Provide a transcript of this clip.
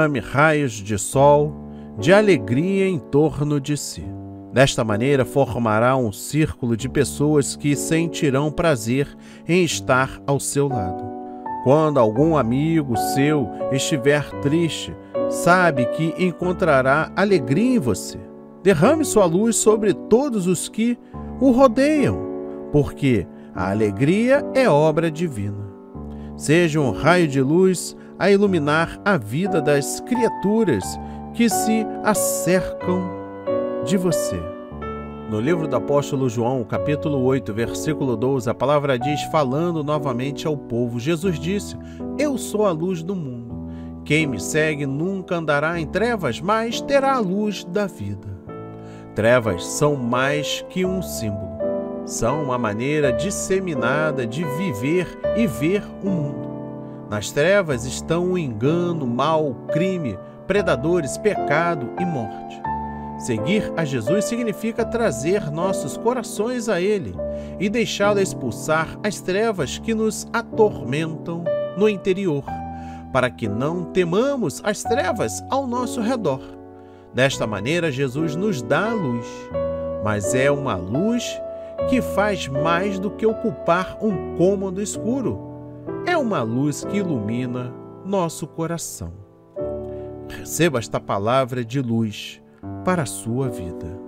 derrame raios de sol, de alegria em torno de si. Desta maneira, formará um círculo de pessoas que sentirão prazer em estar ao seu lado. Quando algum amigo seu estiver triste, sabe que encontrará alegria em você. Derrame sua luz sobre todos os que o rodeiam, porque a alegria é obra divina. Seja um raio de luz a iluminar a vida das criaturas que se acercam de você. No livro do apóstolo João, capítulo 8, versículo 12, a palavra diz, falando novamente ao povo, Jesus disse: Eu sou a luz do mundo. Quem me segue nunca andará em trevas, mas terá a luz da vida. Trevas são mais que um símbolo. São uma maneira disseminada de viver e ver o mundo. Nas trevas estão o engano, mal, o crime, predadores, pecado e morte. Seguir a Jesus significa trazer nossos corações a Ele e deixá-lo expulsar as trevas que nos atormentam no interior, para que não temamos as trevas ao nosso redor. Desta maneira, Jesus nos dá a luz, mas é uma luz que faz mais do que ocupar um cômodo escuro. É uma luz que ilumina nosso coração. Receba esta palavra de luz para a sua vida.